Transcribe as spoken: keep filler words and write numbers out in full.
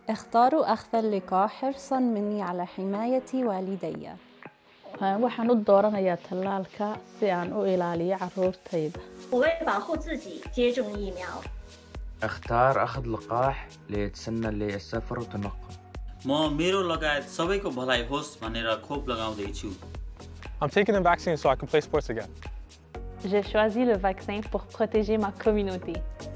اختاروا أخذ اللقاح حرصاً مني على حماية والدي. waxaan u dooranayaa tallaalka si aan u ilaaliyo carruurtayda. 我为保护自己接种疫苗。 اختار أخذ لقاح ليتسنى للسفر والتنقل. म मेरो लगायत सबैको भलाइ होस् भनेर खोप लगाउँदै छु। I'm taking the vaccine so I can play sports again. J'ai choisi le vaccin pour protéger ma communauté.